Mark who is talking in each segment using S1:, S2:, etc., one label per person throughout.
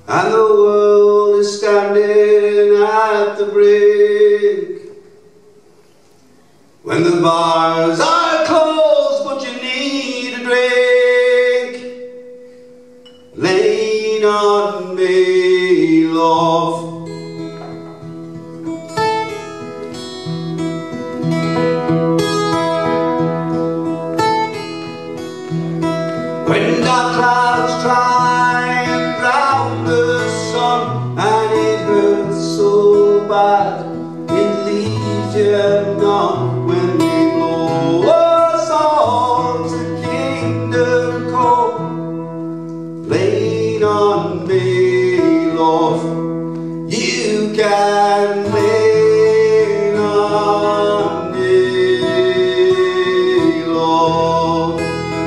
S1: and the world is standing at the brink. When the bars are closed but you need a drink, lean on me, love. When dark clouds try and drown the sun, and it hurts so bad it leaves you numb. When we blow us all to kingdom come, lean on me, love. You can lean on me, love.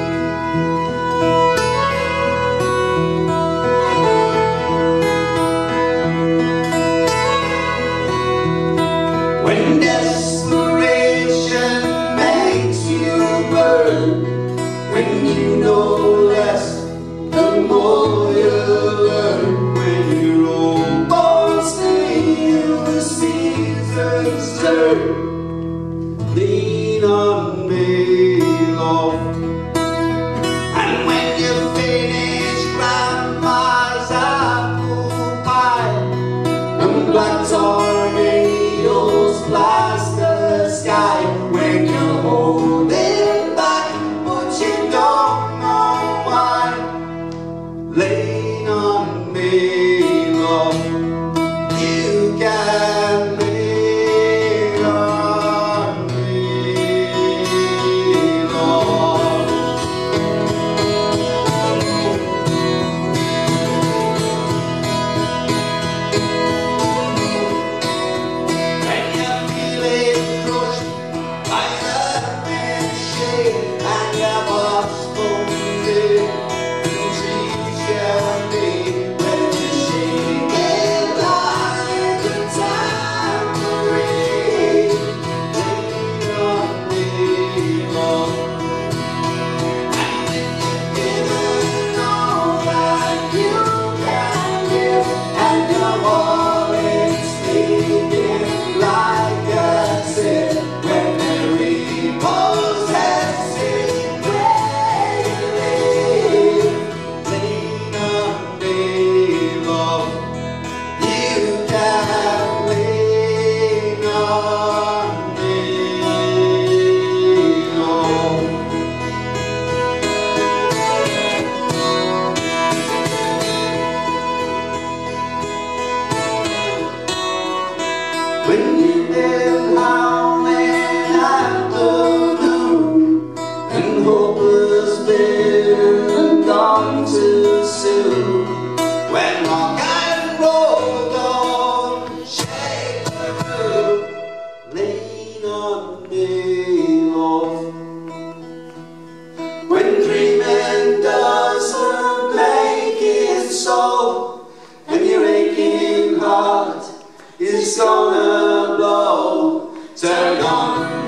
S1: When desperation makes you burn, when you know less, the more you learn. When you're almost in the seasons turn, lean on me, love. And when you finish grandma's apple pie and black tornadoes blast the sky, when you're holding back but you don't know why, lean on me, love. You can lean on me, love. When you're feeling crushed by earth and shade, and your boss phones in and treats you mean, when you're shaking like a tambourine, lean on me, love. And when you're given all that you can give, and your wallet's thinking like a sin, when they're repossessing where you live, lean on me, love. You can lean on me, love. When you've been howling at the moon, and hope has been gone too soon, when rock and roll don't shake the room, lean on me, love. When dreaming doesn't make it so, and your aching heart is gonna blow, turn on